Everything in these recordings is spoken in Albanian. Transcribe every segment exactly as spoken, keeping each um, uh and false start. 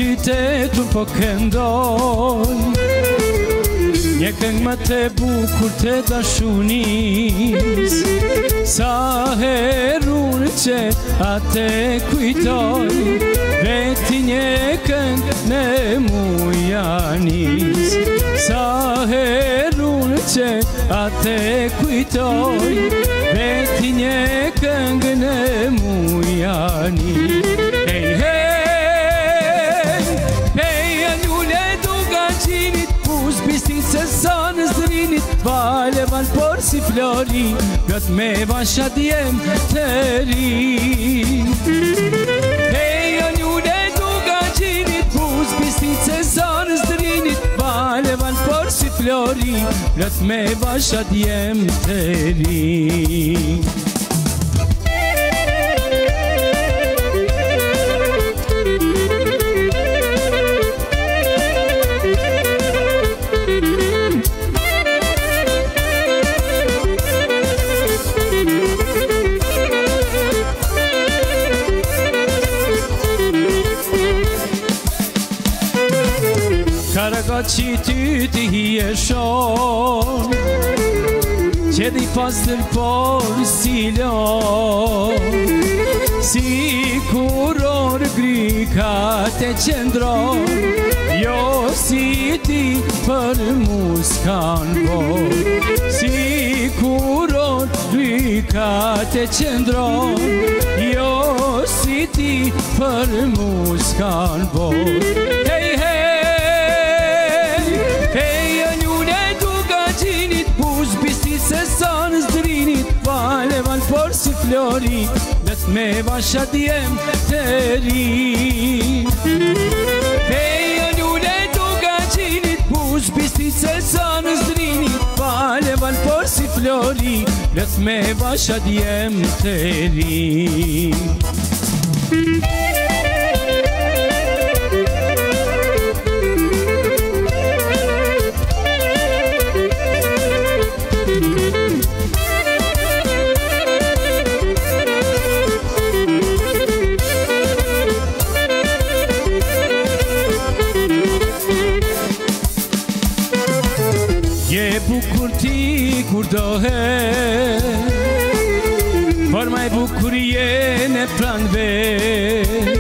qytetun po këndoj, një këngë më të bukur të dashunis, sa herun që atë kujtoj, veti një këngë në mujanis, sa herun që atë kujtoj, veti një këngë në mujanis. Hej, hej, hej, e njule duga gjinit, pus bistit se sa në zdrinit, vale val por si flori, gët me vasha djem të ri. Hej, e njule duga gjinit, pus bistit se sa në zdrinit, vale val por si flori, gët me vasha djem të ri. Karaga që ty t'i hieshon, që di pas tërpor si lon, si kuror grika të qendron, jo si ti për mu s'kan bon, si kuror grika të qendron, jo si ti për mu s'kan bon. Hej, hej, se sa në zdrinit, vale val por si flori, lët me vasha djem të ri. Hej, o njule duga gjinit, pus bistit se sa në zdrinit, vale val por si flori, lët me vasha djem të ri. Bukur ti kur dohe, por maj bukur jene pran vet,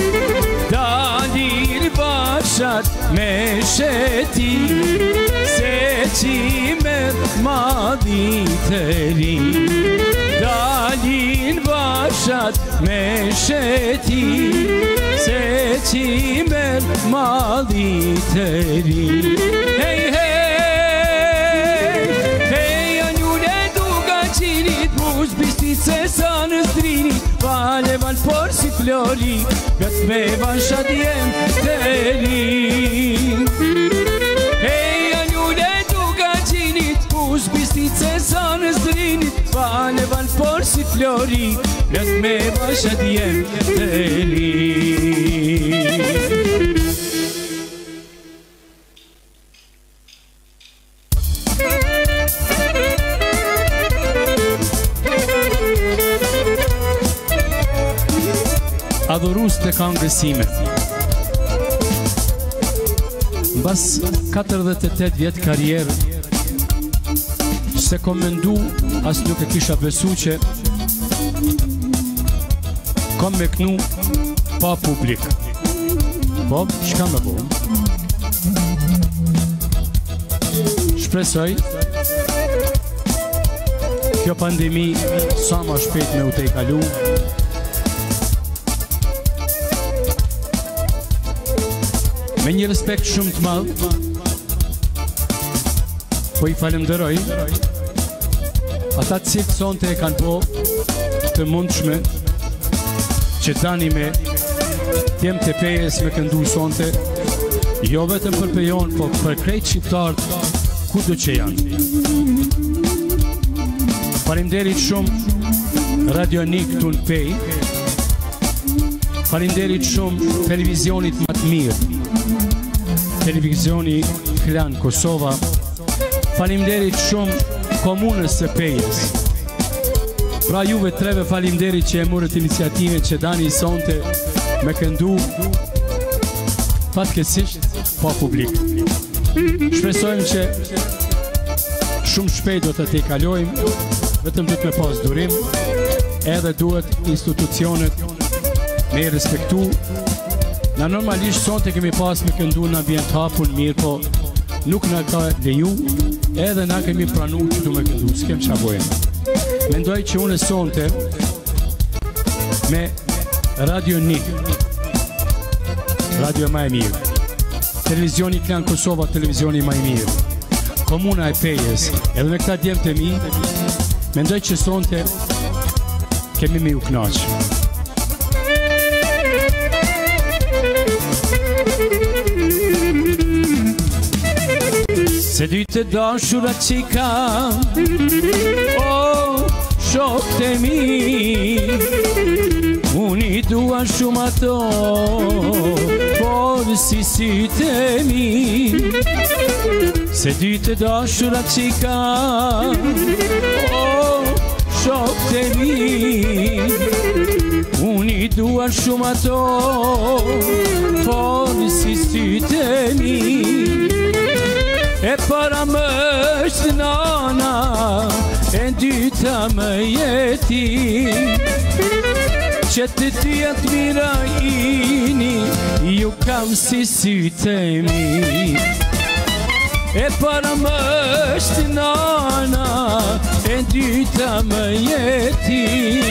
dalin bashat me sheti, se qimer madhi të ri. Dalin bashat me sheti, se qimer madhi të ri. Hej, hej, pus bistit se sa në zdrinit, vale val por si flori, gët me vasha djem të ri. Hej, a njule duga gjinit, pus bistit se sa në zdrinit, vale val por si flori, gët me vasha djem të ri. Adhurus të kanë gësime. Mbas katërdhjetë e tetë vjetë karierë, se kom mendu, as nuk e kisha besu që kom me knu pa publik. Po, shka me bo? Shpresoj kjo pandemi sa ma shpejt me u te i kalu, me një respekt shumë të madh, po i falenderoj ata të cilët sonte e kanë po të mundshme që tani me tjem të pejes me këndu sonte, jo vetëm për pejon, po për krejt shqiptarët kudo që janë. Faleminderit shumë Radionik këtu në Pej, faleminderit shumë televizionit më të mirë, televizioni Klan Kosova, faleminderit shumë komunës së Pejës. Pra juve treve faleminderit që e morët iniciativën që dani sonte me këndu fatkeqësisht pa publik. Shpresojmë që shumë shpejt do të te kalojmë, vetëm du të me pas durim, edhe duhet institucionet me respektu. Na normalisht sonte kemi pas me këndu në ambient hapun mirë, po nuk na ka leju, edhe na kemi pranu që du me këndu, s'kem qa bojnë. Mendoj që unë sonte me Radio një, radio ma e mirë, televizioni Klan Kosova, televizioni ma e mirë, Komuna e Pejes, edhe me këta djemë të mi, mendoj që sonte kemi me u knaqë. Se dy të dashurat që i kam, o, shok të mi, unë i dua shumë ato, por si sytë e mi. Se dy të dashurat që i kam, o, shok të mi, unë i dua shumë ato, por si sytë e mi. E para më është nana, e dyta më jeti, që të tjetë mira ini, ju kam si sytë e mi. E para më është nana, e dyta më jeti,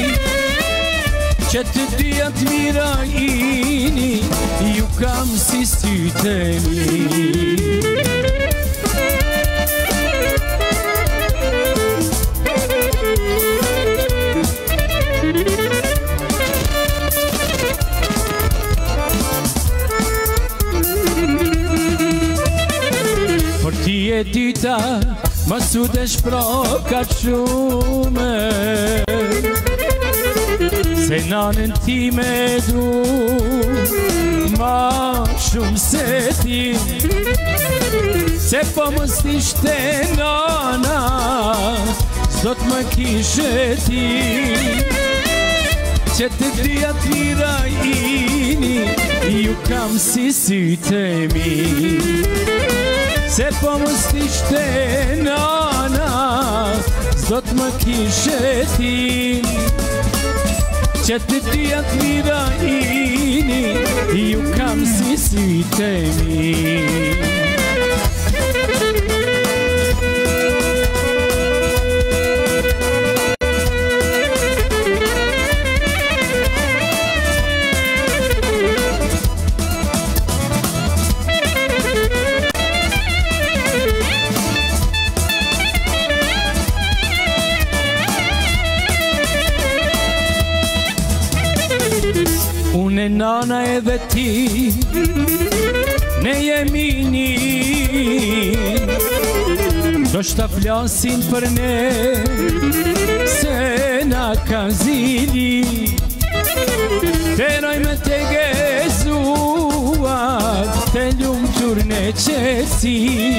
që të tjetë mira ini, ju kam si sytë e mi. Por ti e dyta, më su të shproka shume, se nanën ti me du, ma shumë se ti. Se po më s'ishte nana, s'do t'më kishe ti, që të dyja t'mira ini, ju kam si sytë e mi. Se po më s'ishte nana, s'do t'më kishe ti, që të dyja t'mira ini, ju kam si sytë e mi. Unë e nana edhe ti, ne jemi një, do shta flasin për ne, se na ka zili. Teroj me te gezuar, te ljumë turne qeci,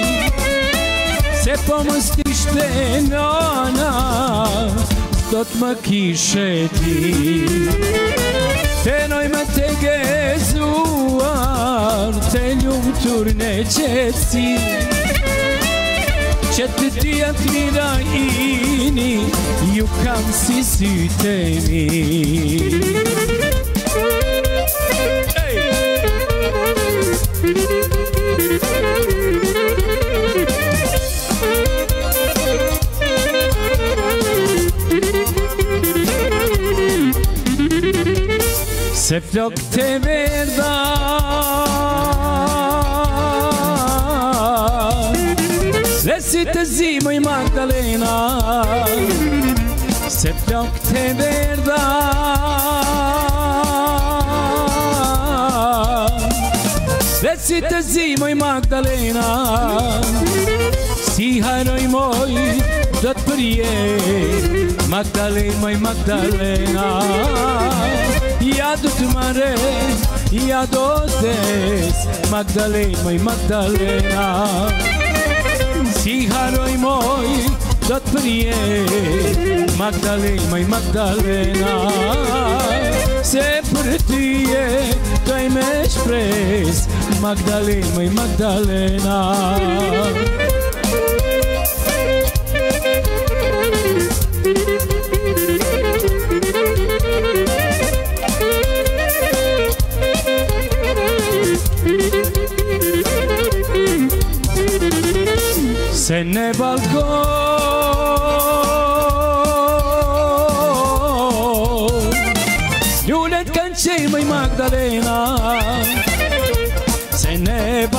se po më s'tishte nana, do t'më kishe ti. Tenoj me te gezuar, te ljumë turne qeci, që të dyja t'mira ini, ju kam si sytë e mi. Se flok të verda, dhe si të zimoj Magdalena, se flok të verda, dhe si të zimoj Magdalena, si haroj moj do të përje, Magdalena moj Magdalena. Ja do të mare, ja do des, Magdalena moj Magdalena. Si haroj moj do të përje, Magdalena moj Magdalena. Se për tyje doj me shpres Magdalena, moj Magdalena Se në balkon Lullet kanë qej mëj Magdalena Se në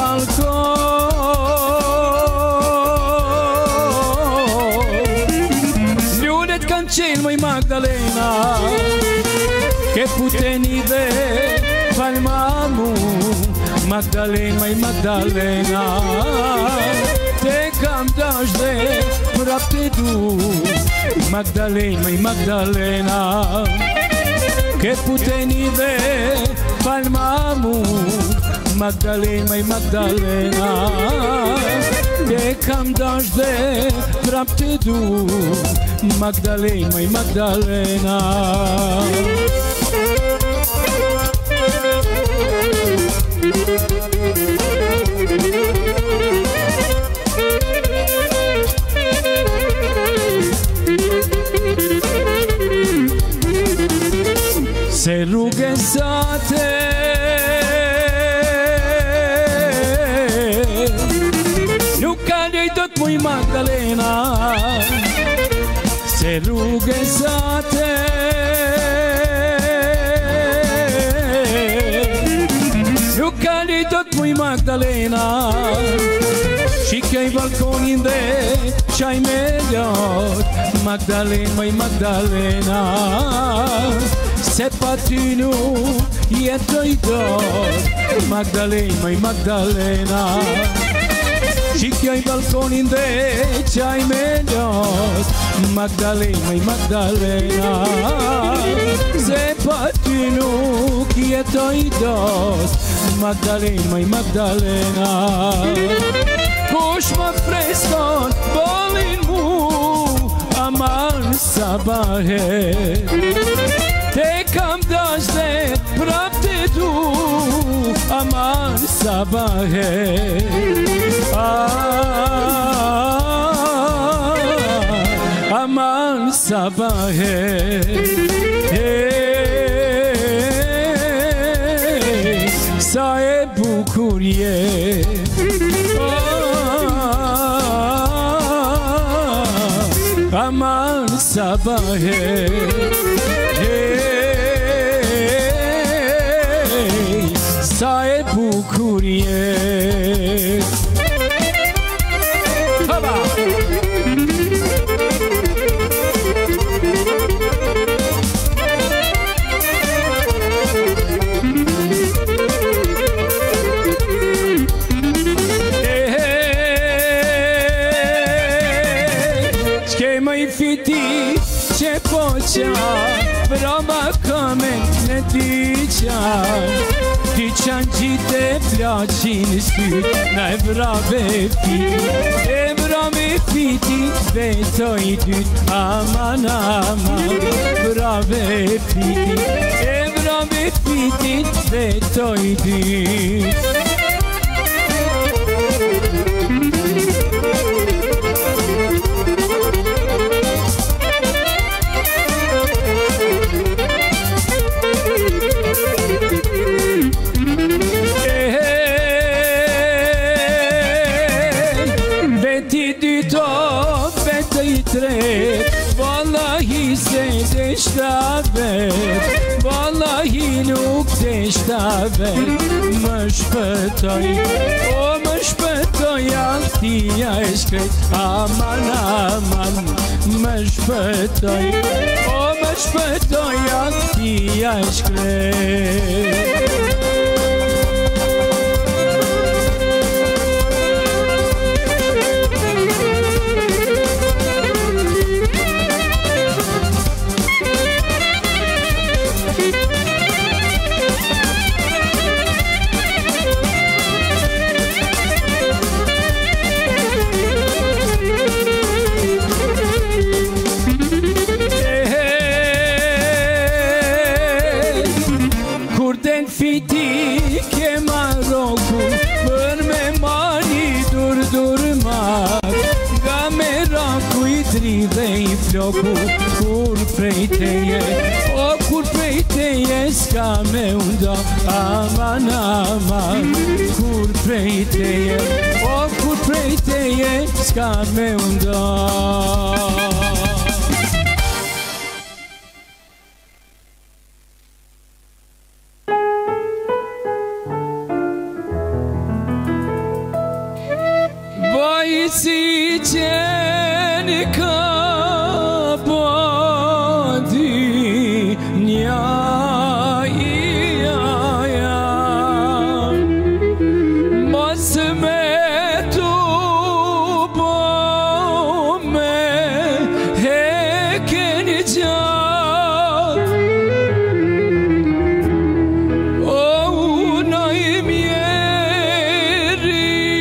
balkon Lullet kanë qej mëj Magdalena Ke puteni dhe falma mu Magdalena, mëj Magdalena Te kam dash dhe prap te du Magdalena, mëj Magdalena Ke puteni dhe falma mu Magdalena, mëj Magdalena Te kam dash dhe prap te du Magdalena, mëj Magdalena Se rrugë sate Nuk kalej do t'muj Magdalena Se rrugë sate Nuk kalej do t'muj Magdalena Shikej balkonin dhe qaj me ljot Magdalena, mëj Magdalena Se pa ty nuk jetoj dot Magdalena, mëj Magdalena Shikjoj balkonin dhe qaj me ljot Magdalena, mëj Magdalena Se pa ty nuk jetoj dot Magdalena, mëj Magdalena Kush më freskon bolin mu Aman sabahet Te kam dash dhe prap te du Aman sabahet Aman sabahet Sa e bukur je Aman sabahet Sa e bukur je Haba Qke më i fiti që po qan Vroma këmen në ty qan Ty qanë gjitë e plaqin syt Na e vrave fiti E vrave fiti vetoj dyt Aman, aman Vrave fiti E vrave fiti vetoj dyt Wallahi se deshta vet Wallahi nuk deshta vet Më shpëtoj O më shpëtoj Altia e shkret Aman, aman Më shpëtoj O më shpëtoj Altia e shkret durmat nga mera kujtri dhe i floku kur prej teje o kur prej teje s'ka me unda aman aman kur prej teje o kur prej teje s'ka me unda. Si qeni ka bodi nja i aja mos me tu bo me hekeni gjat o unaj mjeri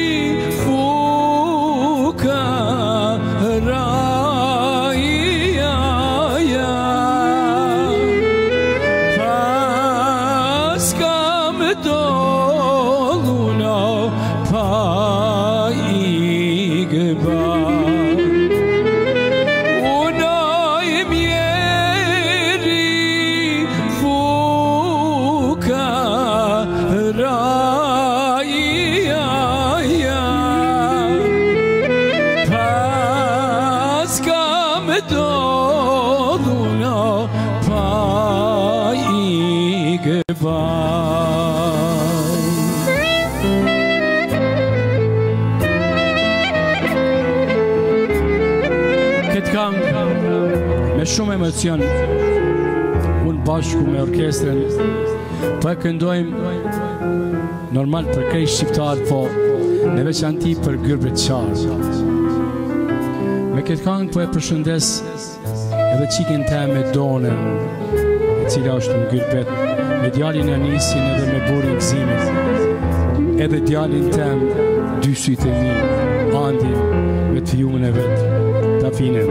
me shumë emocion unë bashku me orkestrën po e këndojmë normal për krej shqiptar po në veçanti për Gyrbet Qarë. Me këtë këngë po e përshëndes edhe qikin te me Donën e cila është në Gyrbet me djalin e Anisin edhe me burin Gzimit edhe djalin tem dy sytë e mi Andin me të fjumën e vetë Tafinen.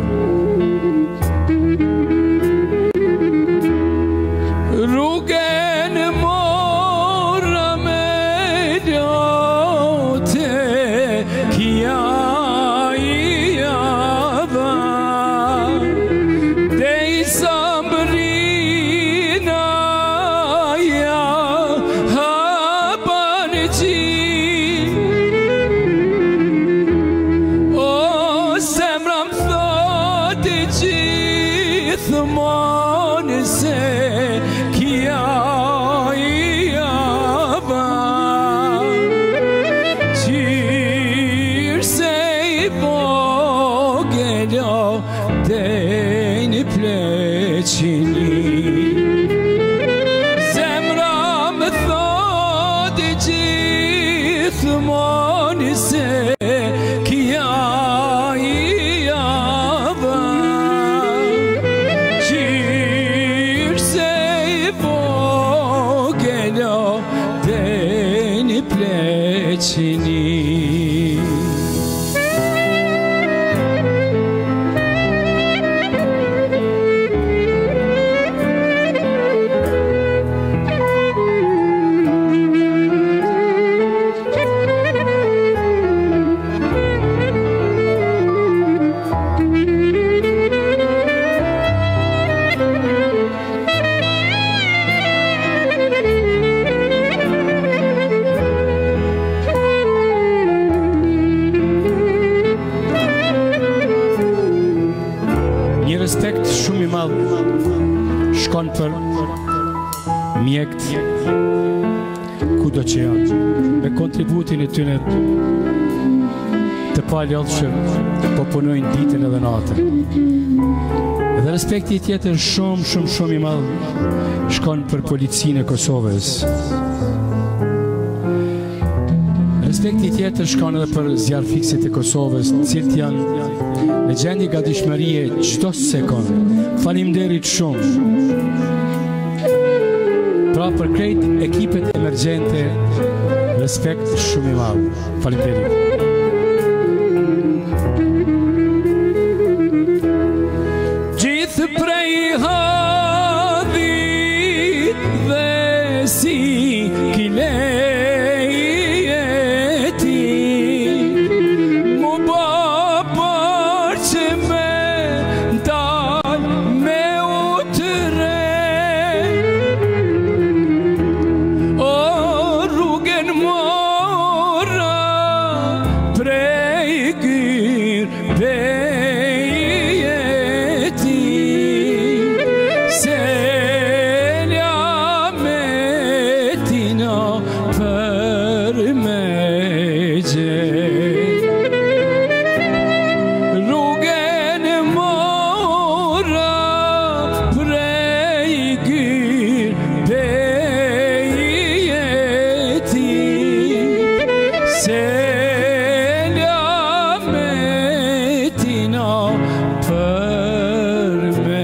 Rrugën mora me lote kja i java dhe i sambrina ja hapan qi o semra më thoti gjithmonë se zemra më thoti gjithmonë se kja i java qirë se i vogël dhe një pleqini. Respekt shumë i madh shkon për mjekët kudo që janë me kontributin e tyre të palodhshëm po punojnë ditën edhe natën. Dhe respekti tjetër shumë shumë shumë i madh shkon për policinë e Kosovës. Respekti tjetër shkon edhe për zjarfiksit e Kosovës, të cilët janë në gjendje gatishmërie çdo sekond. Faleminderit shumë. Pra për krejt ekipet emergjente, respekt shumë i madh. Faleminderit. Gjithë prej hadhit dhe si kile gyr bejeti selametina për me gjet rrugën e mora prej gyr bejeti selametina për me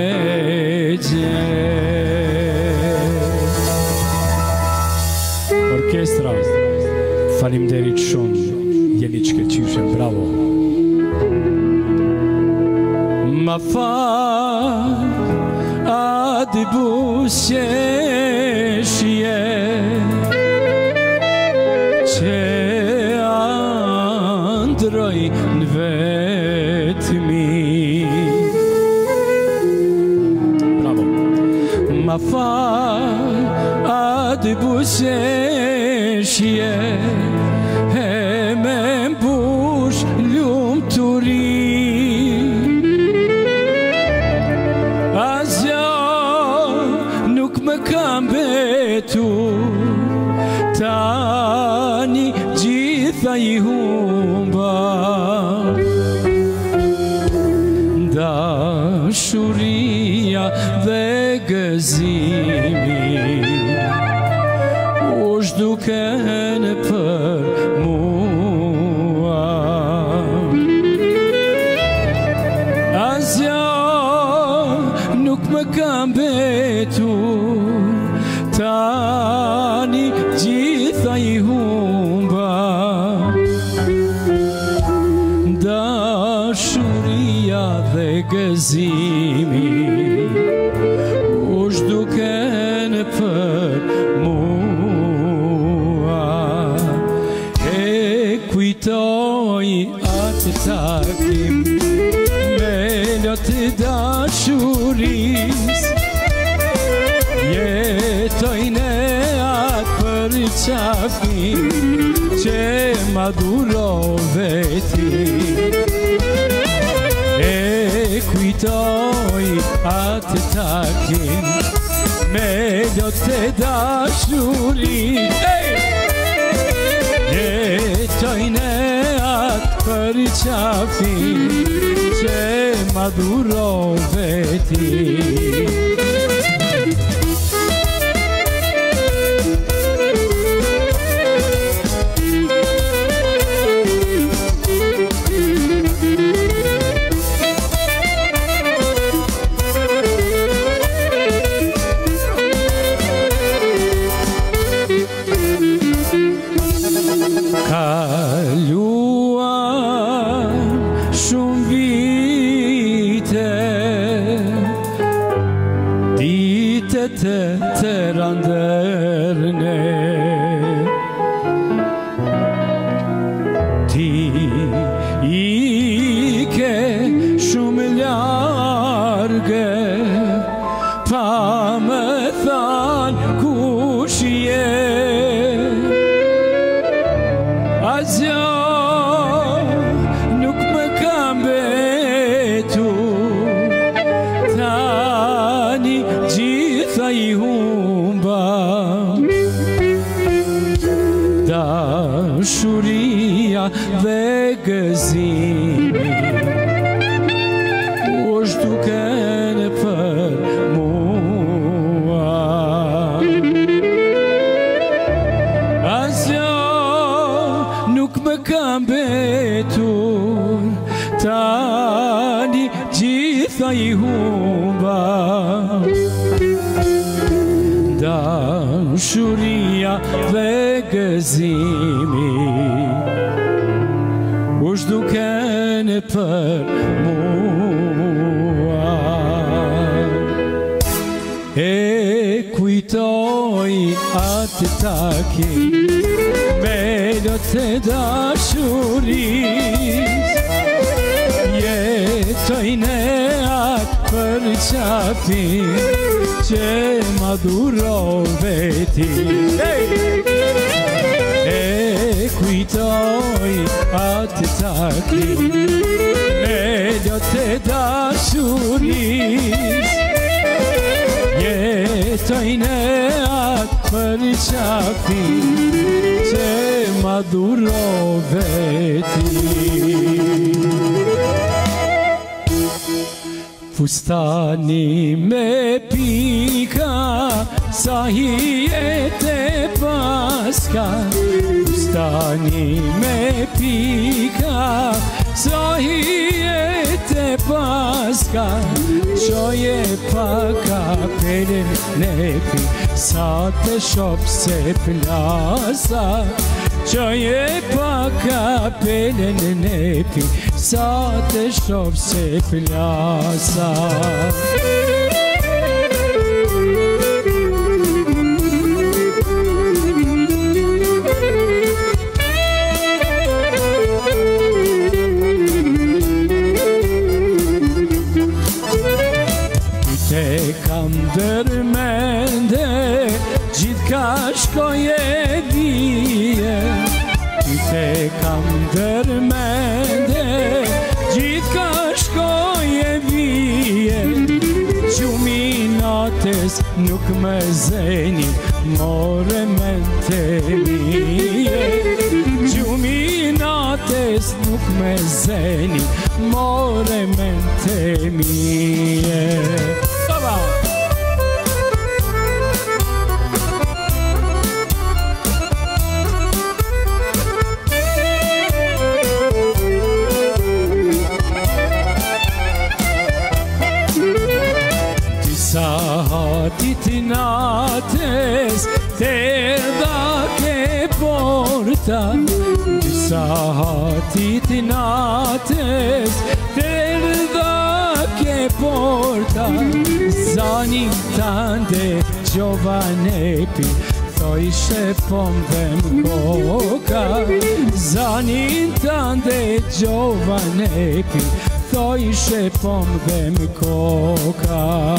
gjet. Orkestra, faleminderit shumë, jeni çkëqyshem, bravo. Ma fal, adi busjeshje që androj në vetëmi. Bravo. Ma fal, adi busjeshje e me mbush lumturi. Asja nuk më kam betur, tani gjitha i humba. Dashuria dhe gëzimi u zhduken për mua. Asja nuk më kam betur, tani gjitha i humba. Dashuria dhe gëzimi u zhduken për mua. E kujtoj atë takim me lotë dashuris, jetoj në atë për qafim që ma durove ti. E kujtoj atë takim me lotë dashuris, jetoj në atë për qafim që ma durove ti. Kaluan shumë vite, ditët e tëra ndër ne. Ti ike shumë largë, pa më thanë kush je. Asja nuk më kam betur, tani gjitha i humba. Dashuria dhe gëzimi u zhduken për mua. Asja nuk më kam betur, tani gjitha i humba. Dashuria dhe gëzimi u zhduken për mua. E kujtoj atë takim me lotë dashuris, jetoj në atë për qafim që ma durove ti. E kujtoj atë takli me ljotë dashuris jetojnë atë për qafi që ma durove ti. Fustani me pika sa hijet e paska, fustani me pika sa hijet e paska, qoje pa kapelin nepi sa të shop se plasa, qoje pa kapelin nepi sa të shop se plasa. Te kam dërmende gjithë ka shkoje vije, te kam dërmende gjithë ka shkoje vije, gjumi natës nuk më zeni more mente mije, gjumi natës nuk më zeni more mente mije. Sahatit nates terda ke porta, sahatit nates terda ke porta, zanin tande giovanepi thojshe pom dhe m'koka, zanin tande giovanepi thojshe pom dhe m'koka.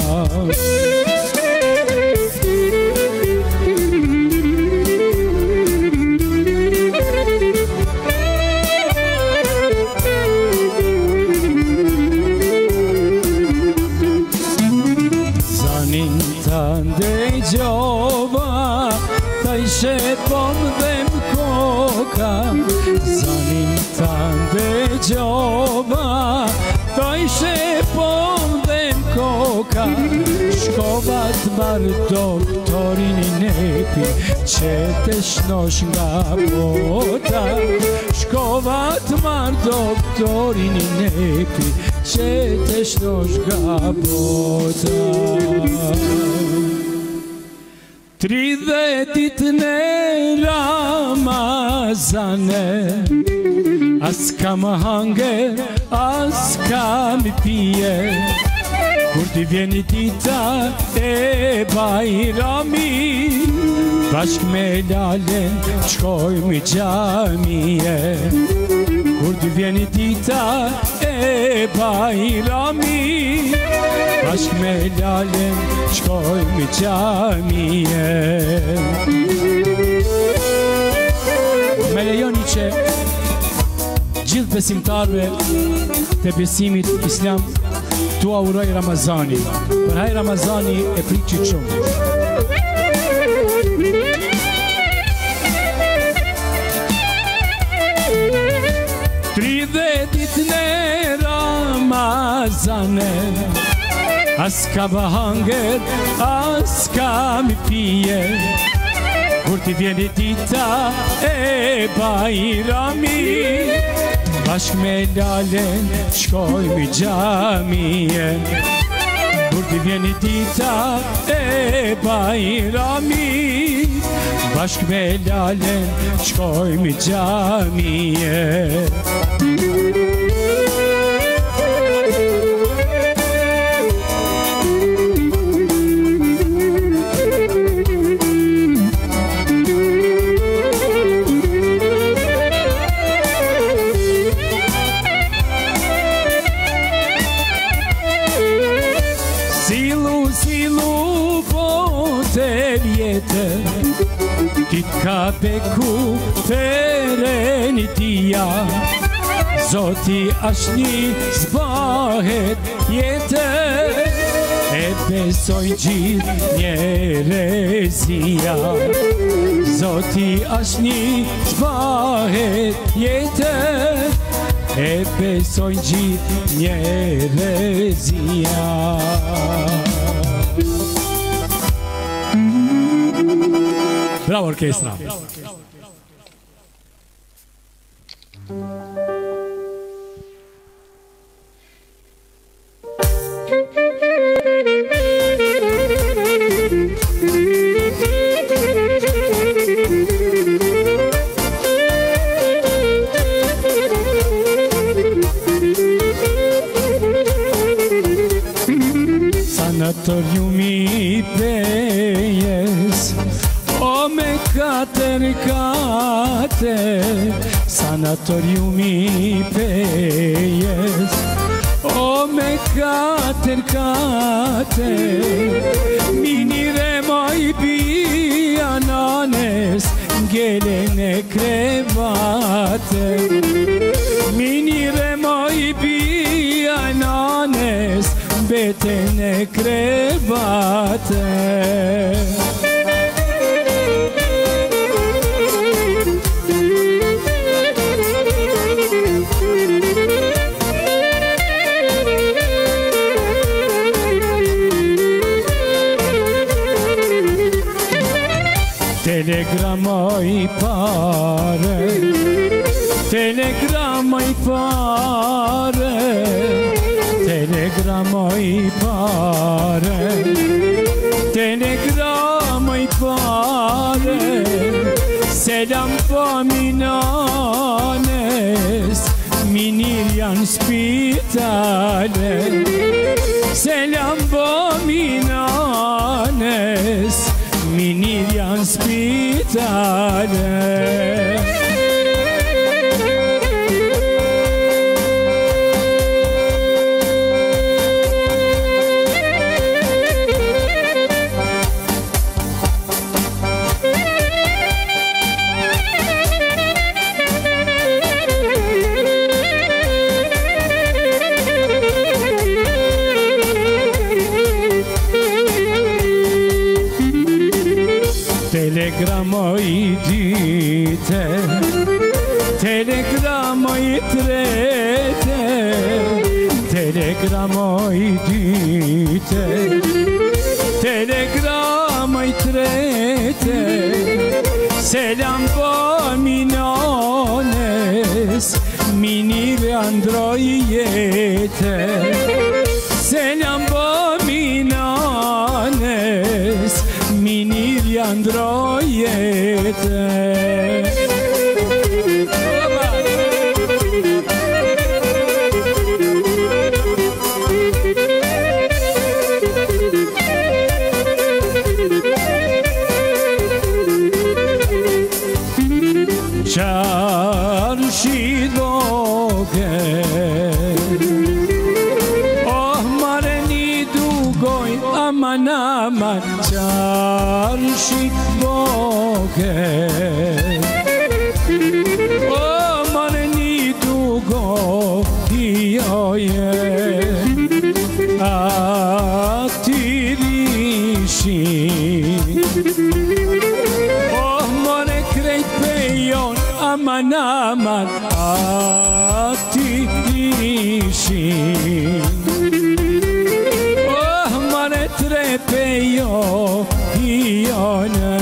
Zanin tande gjova thojshe pom dhe m'koka, zanin tande gjova thojshe pom dhe m'koka, shkova t'marrë doktorin nepi që të shnosh nga bota, shkova t'marrë doktorin nepi që të shnosh nga bota. Tridhetit në Ramazane as kam hanger, as kam pije, kur t'i vjeni dita e Bajrami, bashk me Lalen qkojmë gjamije, kur t'i vjeni dita e Bajrami, bashk me Lalen qkojmë gjamije. Me lejoni që gjithë besimtarve të besimit islam tua uroj Ramazani, për haj Ramazani e priqit shumë. Tridhetit në Ramazane as ka bahanger, as ka mi pije, kur t'i vjeni dita e Bajrami, bashk me Lalen qkojmë gjamije, kur t'i vjeni dita e Bajrami, bashk me Lalen qkojmë gjamije. Ti ka beku tereni tia, Zoti ashni zbahet jetër, e besoj gjithë njerëzia. Zoti ashni zbahet jetër, e besoj gjithë njerëzia. Bravo orkestra. Sanatoriumi Pejes, o me katër kate. Sanatoriumi Pejes, o me katër kate. Minire moj bia nanes, ngelen e krevate. Minire moj bia nanes, beten e krevate. Telegramoj pare, telegramoj pare, telegramoj pare, telegramoj pare. Selam paminanes, minir janë spitale. Selam paminanes, minir janë spitale. Telegramoj dyte, telegramoj trete, telegramoj dyte, telegramoj trete. Selam paminanes, minir androj jete. Selam paminanes, minir androj jete. Çarşı doge, oh mareni dugoj, aman aman. Çarşı doge, oh mareni dugoj, yoye atirişi. Oh more krejt pejon, aman aman atirişi. Oh more trepejo ione.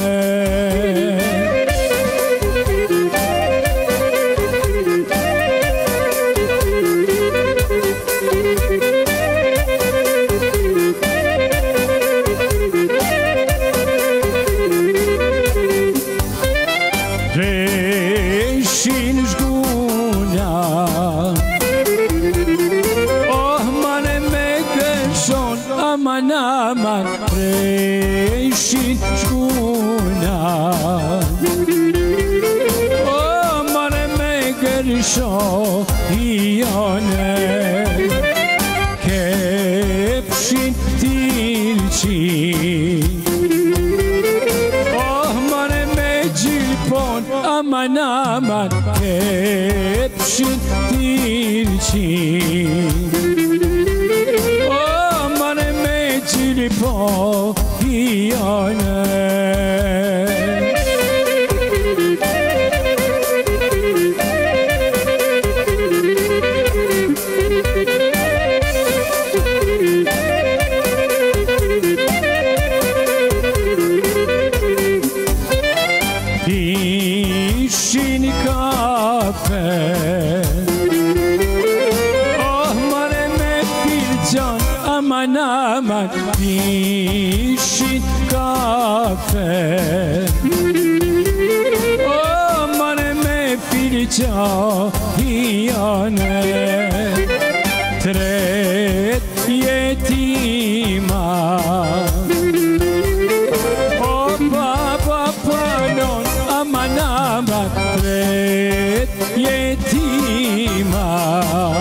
Reşin zguna, oh mane me gërshon, aman aman. Reşin zguna, oh mane me gërshon ione. Kepshin tilçi, aman aman, hepsi banci o mane me cili po ione Işin kafe Oh mareme bir can aman aman İşin kafe Oh mareme bir can hiyane Tret yetima Oh baba panon aman aman Tret yetima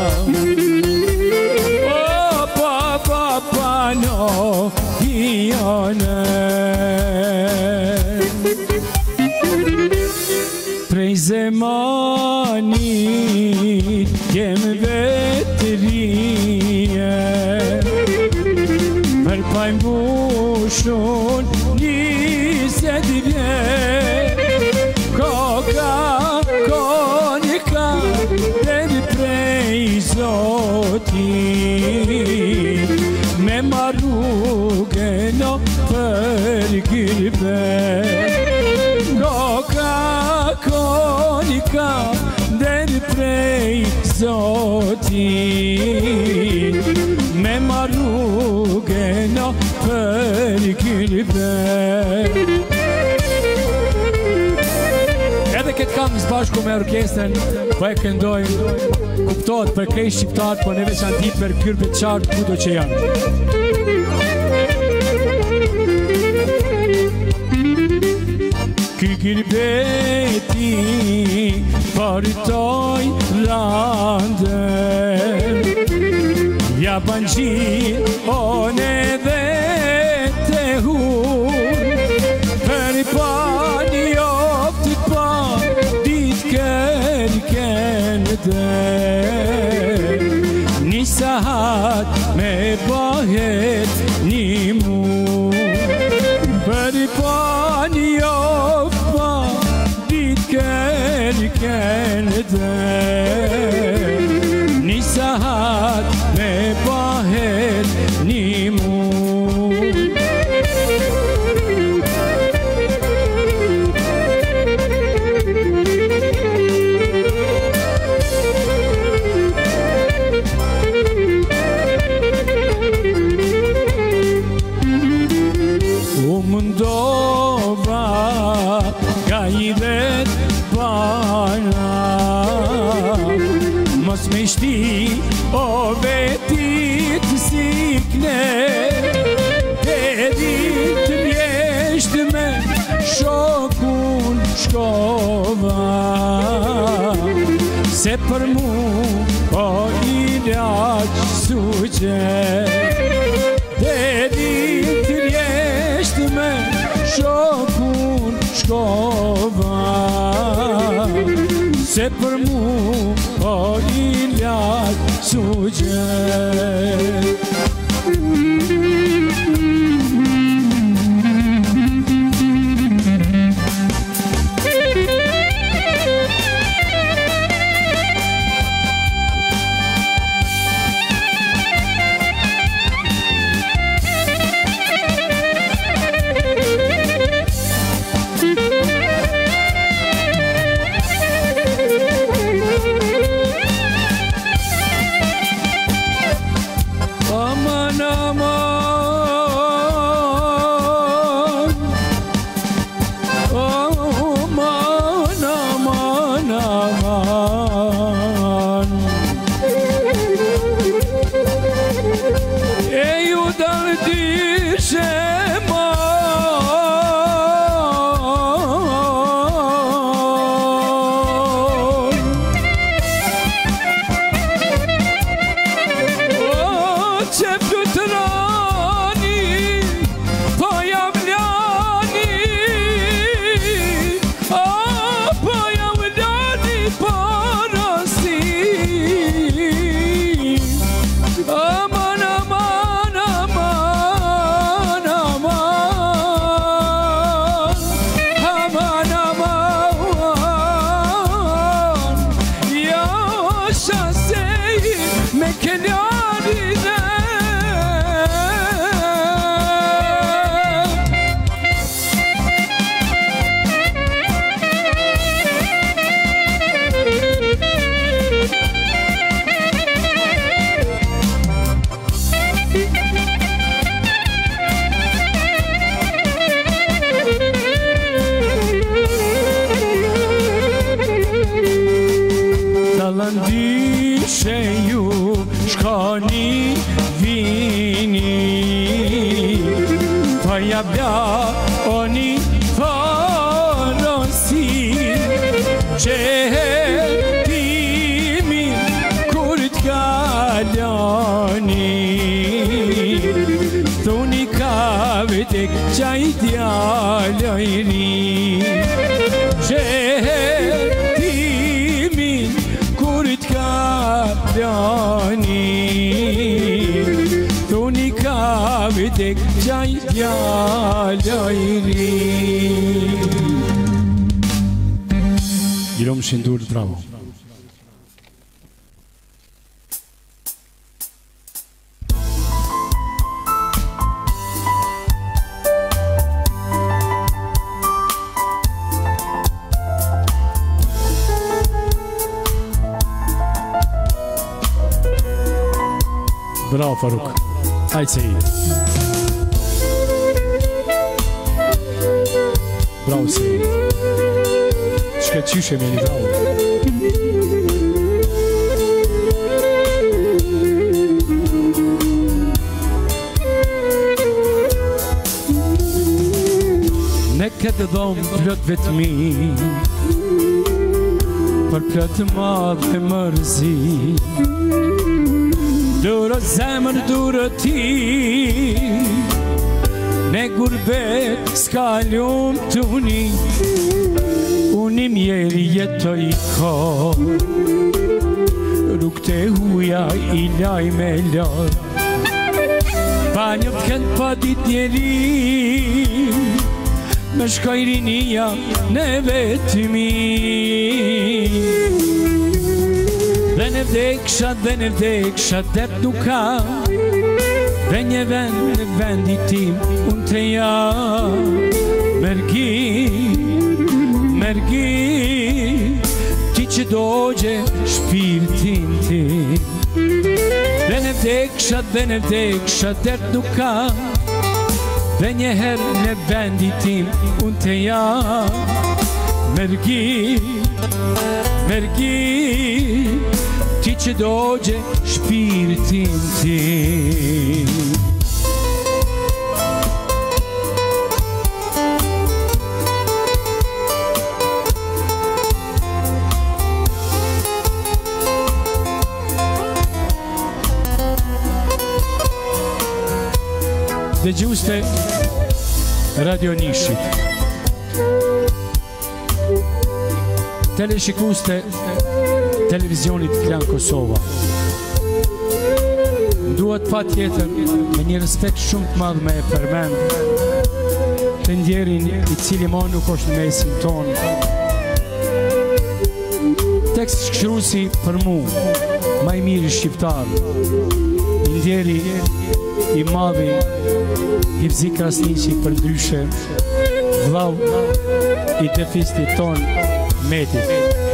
Oh baba pano hiyane Trei zemani jem vetrie Për pajmbushun niset vje Koka, konika, deri prej Zotit Me marrugeno për gilbe Koka, konika, deri prej Zotit Me marrugeno për gilbe Edhe këtë kam zbashku me orkestrën, po e këndojnë, kuptohet për krej shqiptarët, po në veçantit për kyrbe të qartë kudo që janë. Ky kirbeti përtoj randën, ja banqin one dhe te hun, për i pani oftit pa, dit kërken dhe, një sahat me bahet një mun, për i pani oftit pa, dit kërken dhe, një sahat me bahet një mun. U mundova ka i vet bana Mos me shti o vetit sikne E dit të mjesht me shokun shkova Se për mu o ilaq suqe E dit të mjesht me shokun shkova Se për mu o ilaq suqe Aman aman kenarına Sheju shkani vini Pa jabja oni farosi Qehetimin kur t'kalani Thuni ka vëtek qaj djallajri Qehetimin kur t'kalani Thuni ka vëtek qaj djallajri Gjirom Shindur, bravo. Bravo Faruk. Hajde se i. Bravo se i. Shka qyshe me një bravo. Ne këtë dhomë plot vetëmi Për plot madh e mërzi Duro zemër, duro ti Ne gurbet s'ka ljumë t'uni Unë mjeri jetoj ka Rukë të huja i laj me laj Pa një pëkend pa dit njeri Me shkoj rinia në vetëmi Dhe në vdeksha, dhe në vdeksha, det nuk ka Dhe një vend në vendit tim, unë të ja Mergi, mergi Ti që dogje shpirtin ti Dhe në vdeksha, dhe në vdeksha, det nuk ka Dhe një herë në vendit tim, unë të ja Mergi, mergi Ti që dogje shpirtin tim Dhe gjuste Radio Nishit Teleshikuste televizionit Klan Kosova Duhet pa tjetër me një respekt shumë të madh me e përmend Të ndjerin i cili ma nuk është në mesin ton Tekst shkrusi për mu ma i miri shqiptar Ndjeri i madhi Hivzi Krasniqi për ndryshe Vlau i defistit ton Metit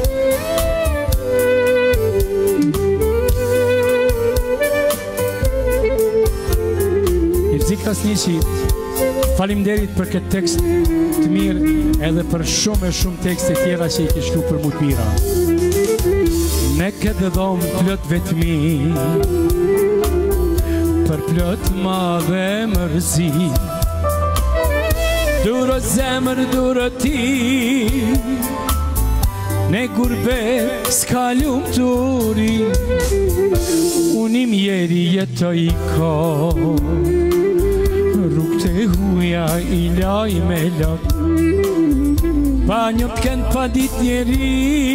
Hivzi Krasniqi Falimderit për këtë tekst të mirë Edhe për shumë e shumë tekste tjera që i ke shkruar për mu të mira Ne këtë dhomë plot vetëmi Për plot madhe mërzi Duro zemër, duro ti Ne gurbet s'ka ljumë turi Unë i mjeri jetoj ka Rukë të huja i laj me lak Pa një pëkend pa dit njeri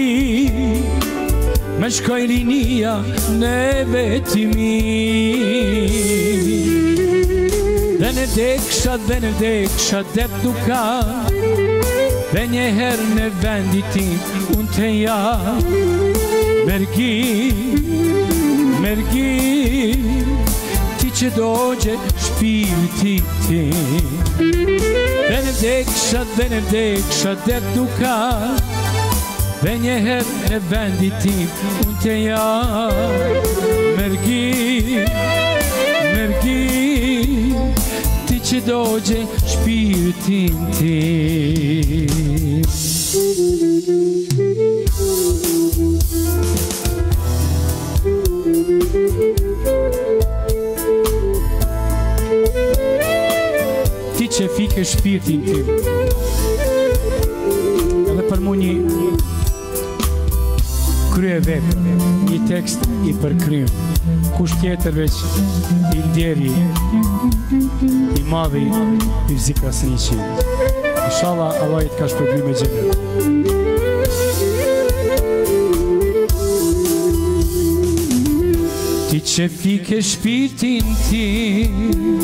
Me shkoj rinia në vetëmi Dhe në vdeksha, dhe në vdeksha, det nuk ka Dhe një herë në vendit tim, unë të ja Mergi, mergi që dogje shpirti tim. Dhe në vdeksha, dhe në vdeksha, dhe duka, dhe njëherë në vendit tim, unë të jam mërgim, mërgim, ti që dogje shpirtin tim. Ti që fike shpirtin tim. Edhe për mu një krye vepër, një tekst i përkrym, kush tjetër veç i ndjeri, i madhi, i zikras një qinë. Inshallah, Allah i të ka shpërbly me gjenet. Ti që fike shpirtin tim,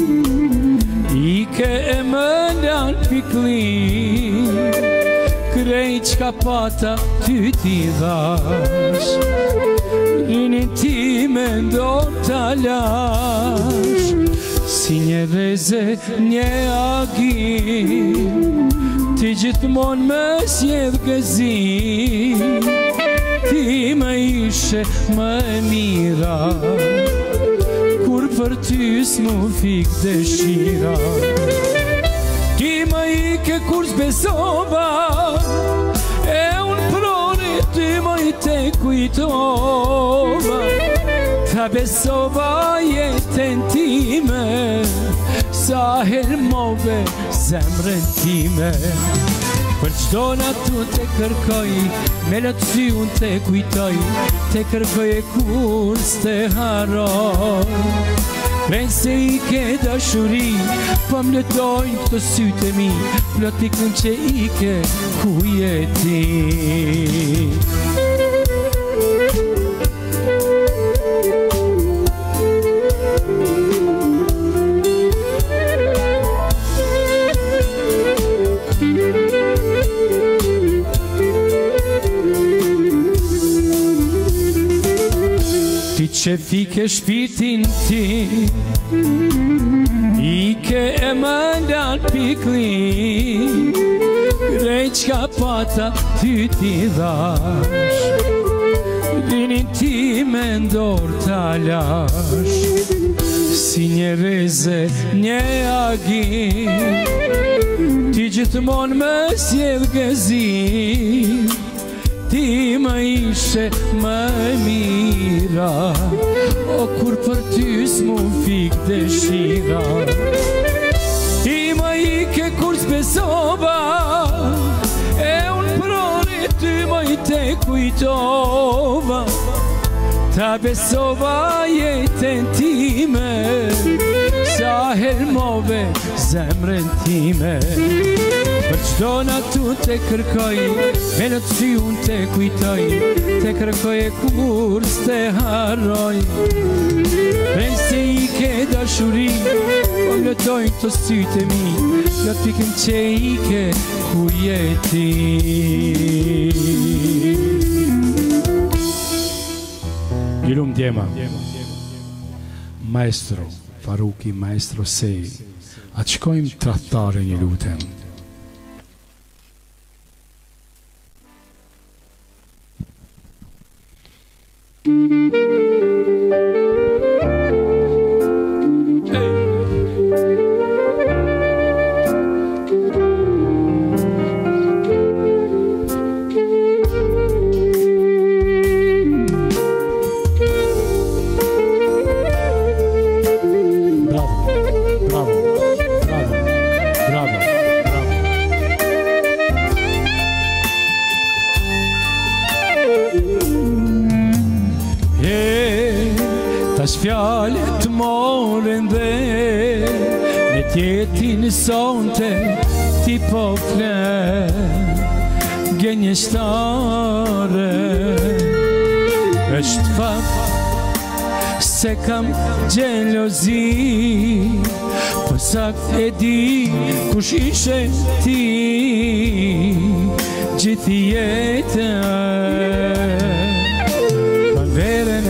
i ke e më lan piklim, krej qka pata ty t'i dhash, rinin ti me ndon t'alash, si një reze një agim, ti gjithmon më sjedh gëzim, ti më ishe më mira, kur për ty s'mu fik dëshira. Ti më ike kur s'besova, e unë prori ty më i te kujtova, ta besova jetën time, sa helmove zemrën time. Për qdo natu te kërkoj, me lëtësi unë te kujtoj, te kërkoj e kur s'te haroj. Ven se i ke dashuri, po më lëtojnë këto sytë e mi, plotikën që i ke ku jeti. Që fike shpirtin tim, i ke e më lan piklim, krej qka pata ty t'i dhash, rinin ti me ndor t'alash, si një reze një agim, ti gjithmon më sjedh gëzim, ti më ishe më mira, o kur për ty s'mu fik dëshira. Ti më ike kur s'besova, e unë prori ty më i te kujtova, ta besova jetën time, sa helmove zemrën time. Për qdo natu te kërkoj, me lëtësi unë te kujtoj, te kërkoj e kur s'te haroj. Ven se i ke dashuri, po më lëtojnë të sytë e mi, lëtikën që i ke ku jeti. Gjilum djema, maestro Faruki, maestro Sej, a të shkojmë trahtare një lutem. Fjallet moren dhe me tjetin sonte ti po fle gjenjeshtare. është fakt se kam gjelozi, po sakt e di kush ishe ti gjithë jetën. Verën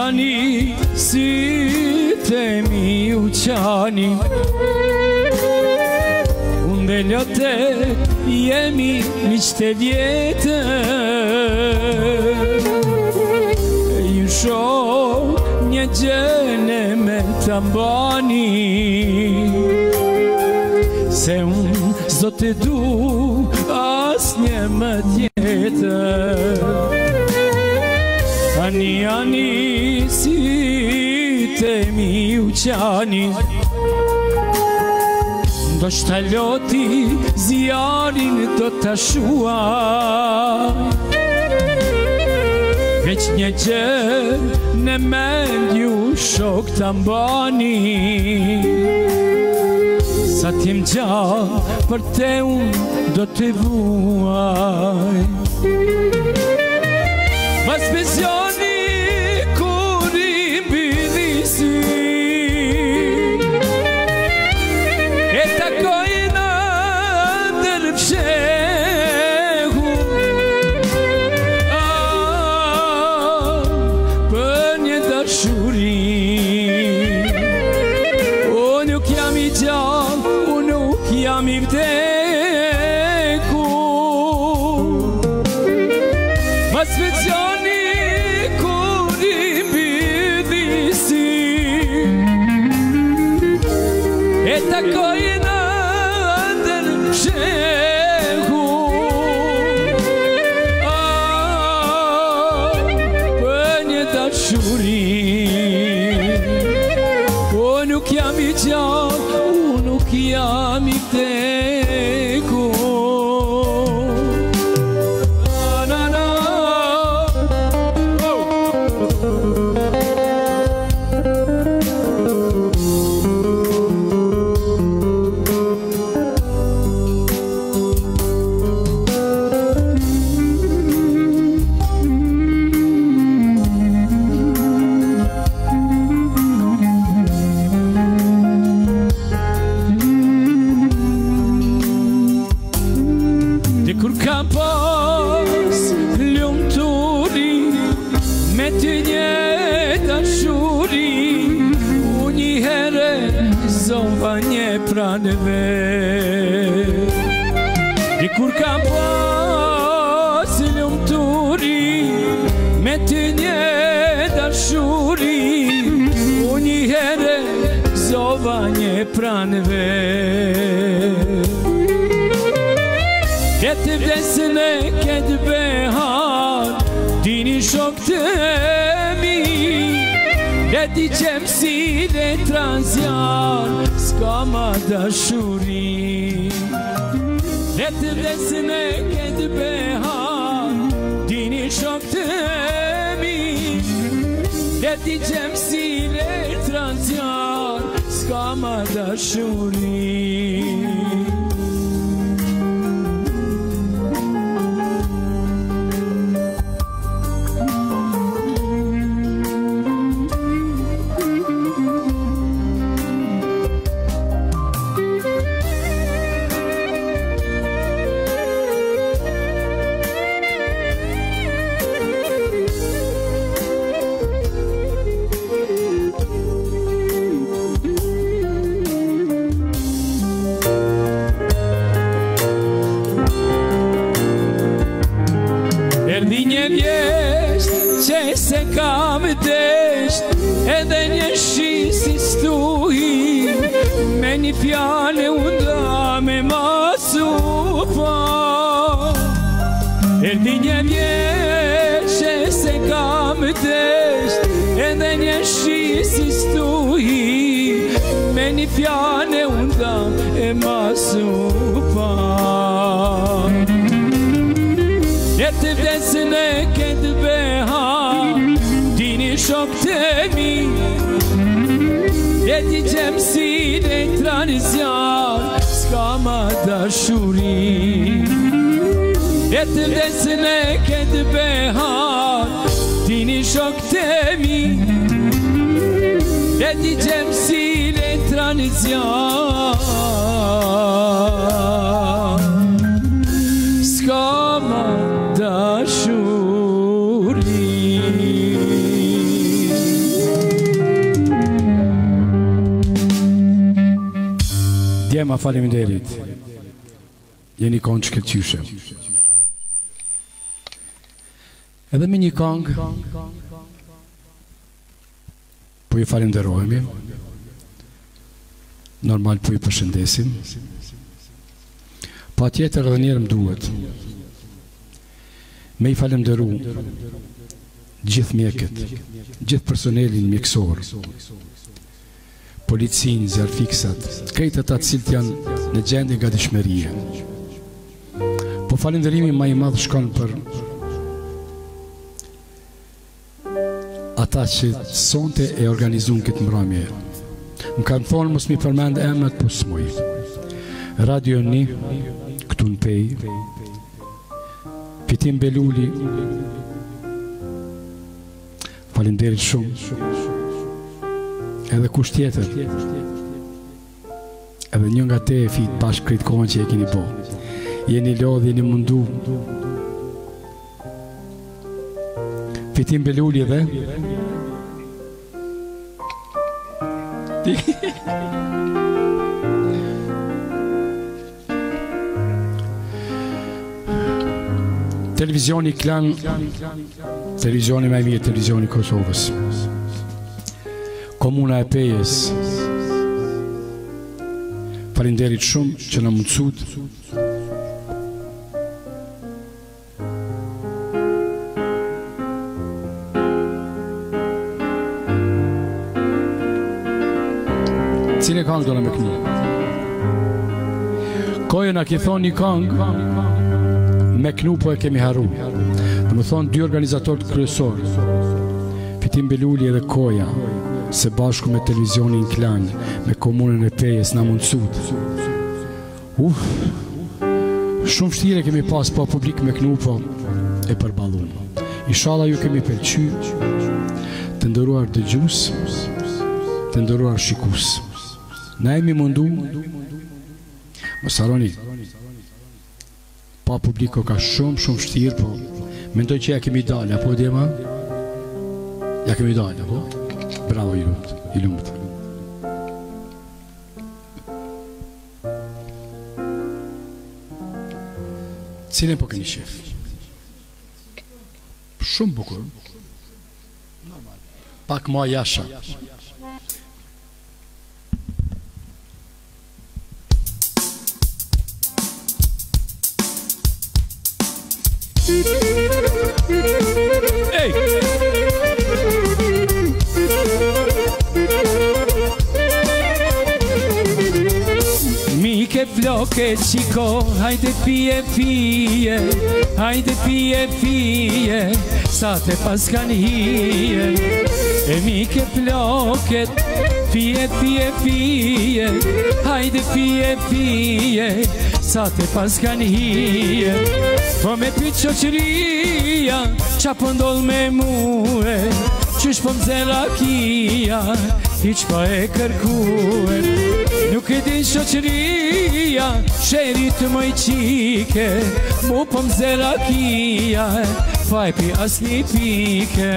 ani si temi u qani unë dhe lotet jemi miqtë vjetë ju shok një gjene me të mbani se unë zdo të du as një më tjetër ani ani si temi u qani do shta loti zjarin do të shuaj veç një gjë në mend ju shok të mbani sa t'jem gjallë për te unë do të vuaj mas besjoni kur i mbydhisi e takojna ndër fshehu për një dashuri unë nuk jam i gjallë unë nuk jam i vdeku mas besjoni e takojna ndër fshehu për një dashuri unë nuk jam i gjallë unë nuk jam i vdeku na na kur kam pas lumturi me ty një dashuri unë një herë zova një pranëve dhe kur kam pas lumturi me ty një dashuri unë një herë zova një pranëve Këtë vdesën e këtë behar Dini shok të mi Dhe ti qem si dhe transjan Ska ma dashuri Këtë vdesën e këtë behar Dini shok të mi Dhe ti qem si dhe transjan Ska ma dashuri Erdi një vjesht që se kam desht Edhe një shisi stuhi Me një fjale unda me masu pa Erdi një vjesht që se kam desht Edhe një shisi stuhi Me një fjale unda me masu pa E të vdesën e këtë behar Dini shok të mi E ti qem si dhe tranzjan Ska ma dashuri E të vdesën e këtë behar Dini shok të mi E ti qem si dhe tranzjan Ska ma dashuri Tema faleminderit. Jeni konë shkëlqyshe. Edhe me një këngë po ju falenderojmë. Normal po ju përshëndesim. Pa tjetër edhe njerë më duhet me i falenderu gjithë mjeket, gjithë personelin mjekësor, policin, zërfiksat, krejtë ata të cilët janë në gjendje nga dëshmerie. Po falenderimi ma i madhë shkon për ata që sonte e organizun këtë mbrëmje. Më kanë thonë mos mi përmend emrat po s'muj. Radio një, këtu në Pej, Fitim Beluli, falenderit shumë, edhe kush tjetër, edhe një nga te e fit bashkë krejtë kohën që e keni bo. Jeni lodhë, jeni mundu. Fitim Beluli edhe Televizioni Klan, televizioni më i mirë, televizioni Kosovës. Komuna e Pejës, falenderit shumë që na mundësut Cile këngë do në me këni? Kojën a ki thonë një këngë, me kënu po e kemi haru. Dhe më thonë dy organizatorët kryesor, Fitim Beluli edhe Koja, se bashku me televizionin Klan, me komunën e Pejës, na mundësut. Uf, shumë shtire kemi pas po publik me kënu po e përbalun. Inshallah ju kemi pëlqy, të ndëruar dëgjus, të ndëruar shikus. Na jemi mundu, mos harroni, pa publiko ka shumë, shumë shtirë, po mendoj që ja kemi dalë, apo djema? Ja kemi dalë, apo? Bravo, i lumt, i lumt. Cilën po keni shef? Shumë bukur. Pak ma jasha. Hey! Mike floke qiko, hajde pije pije, hajde pije pije, sa te pas kanë hije. E mike floket, pije pije pije, hajde pije pije, sa te pas kanë hije. Po me pyt qoqëria, qa po ndodh me muhe, qysh po m'zera kia, hiq po e kërkue. Nuk e din qoqëria, sherit më i qike, mu po m'zera kia, faj pi asni pike.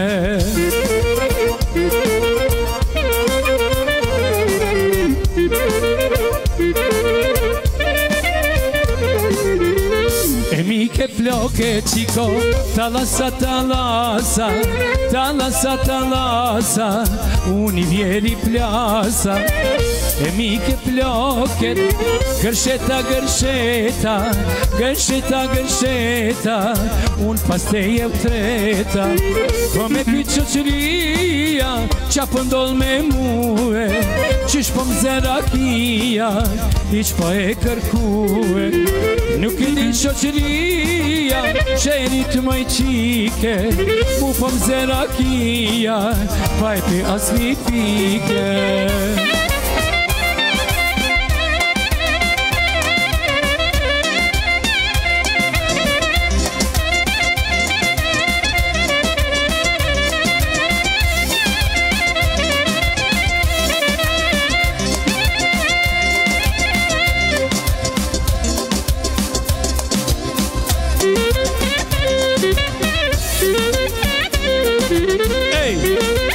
E mike floke qiko, talasa talasa, talasa talasa, unë i vjeri plasa. E mike floket, gërsheta gërsheta, gërsheta gërsheta, unë pas te jev treta. Po me pyt qoqëria, qa po ndodh me muhe, qysh po m'zera kia, hiq po e kërkue. Nuk i din qoqëria, sherit më i qike, mu po m'zera kia, pa e pi asni pike.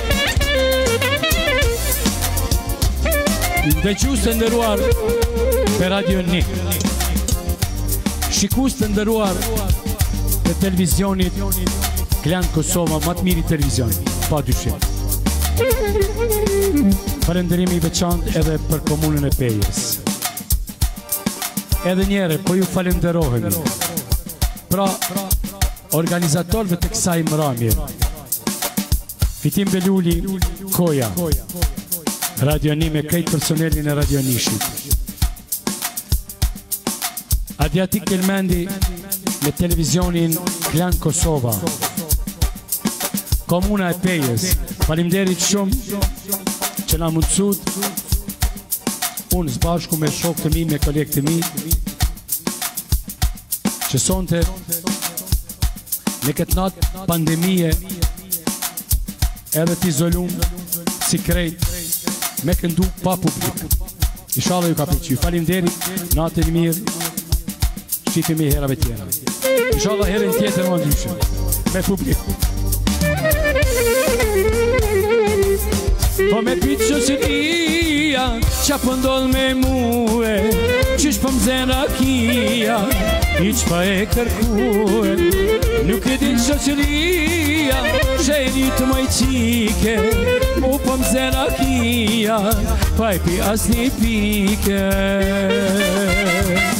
Dhe gjusë të ndëruar, për Radio një. Shikus të ndëruar të televizionit Klan Kosova, më të miri televizion, pa dyshim. Falënderimi i veçantë edhe për komunën e Pejës. Edhe njëre, po ju falenderohemi. Pra, organizatorëve të kësaj mramje. Fitim Beluli, Koja, Radio një me krejt personelin e Radio njëshit. Adriatik Kelmendi me televizionin Klan Kosova. Komuna e Pejës, faleminderit shumë që na mundësut, unë zbashku me shok të mi, me kolegë të mi, që sonte në këtë natë pandemie edhe t'izolum si krejt me këndu pa publik. Inshallah ju ka pëlqy. Faleminderit, natën mirë, shifemi herave tjera. Inshallah herën tjetër më ndryshëm, me publik. Po me pitë shoqëria, qa pëndodh me muë, qysh po m'zen rakia, i qpa e kërkue. Nuk e din shoqëria, shëri të maj qike, mu po m'zen rakia, pa e pi as një pike.